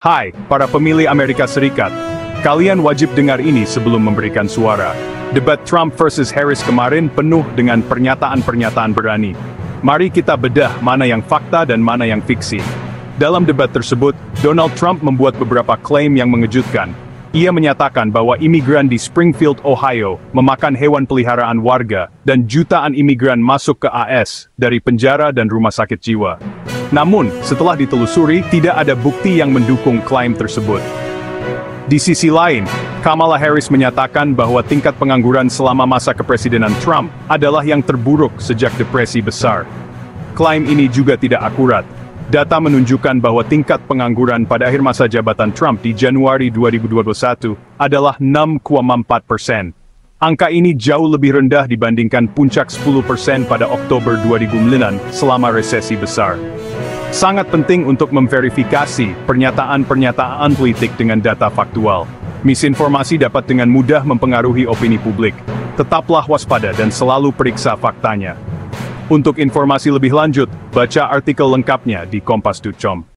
Hai, para pemilih Amerika Serikat. Kalian wajib dengar ini sebelum memberikan suara. Debat Trump versus Harris kemarin penuh dengan pernyataan-pernyataan berani. Mari kita bedah mana yang fakta dan mana yang fiksi. Dalam debat tersebut, Donald Trump membuat beberapa klaim yang mengejutkan. Ia menyatakan bahwa imigran di Springfield, Ohio, memakan hewan peliharaan warga, dan jutaan imigran masuk ke AS dari penjara dan rumah sakit jiwa. Namun, setelah ditelusuri, tidak ada bukti yang mendukung klaim tersebut. Di sisi lain, Kamala Harris menyatakan bahwa tingkat pengangguran selama masa kepresidenan Trump adalah yang terburuk sejak Depresi Besar. Klaim ini juga tidak akurat. Data menunjukkan bahwa tingkat pengangguran pada akhir masa jabatan Trump di Januari 2021 adalah 6,4%. Angka ini jauh lebih rendah dibandingkan puncak 10% pada Oktober 2009 selama resesi besar. Sangat penting untuk memverifikasi pernyataan-pernyataan politik dengan data faktual. Misinformasi dapat dengan mudah mempengaruhi opini publik. Tetaplah waspada dan selalu periksa faktanya. Untuk informasi lebih lanjut, baca artikel lengkapnya di kompas.com.